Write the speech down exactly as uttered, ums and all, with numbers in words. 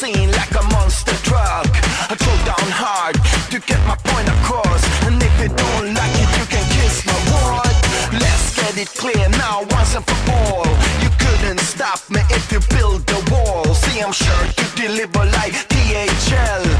scene like a monster truck. I throw down hard to get my point across, and if you don't like it, you can kiss my word. Let's get it clear now, once and for all. You couldn't stop me if you build the wall. See, I'm sure to deliver like D H L.